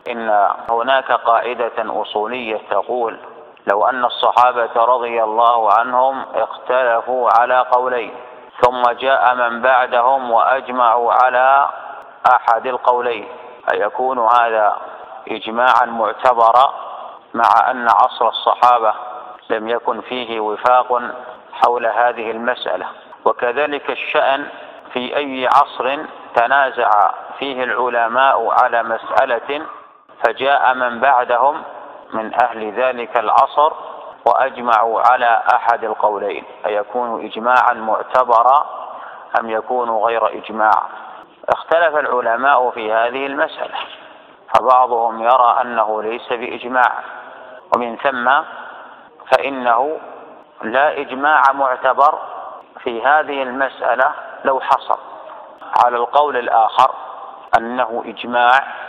إن هناك قاعدة أصولية تقول: لو أن الصحابة رضي الله عنهم اختلفوا على قولين ثم جاء من بعدهم وأجمعوا على أحد القولين، أيكون هذا إجماعا معتبرا مع أن عصر الصحابة لم يكن فيه وفاق حول هذه المسألة؟ وكذلك الشأن في أي عصر تنازع فيه العلماء على مسألة فجاء من بعدهم من أهل ذلك العصر وأجمعوا على أحد القولين، أيكون إجماعا معتبرا أم يكون غير إجماع؟ اختلف العلماء في هذه المسألة، فبعضهم يرى أنه ليس بإجماع، ومن ثم فإنه لا إجماع معتبر في هذه المسألة لو حصل. على القول الآخر أنه إجماع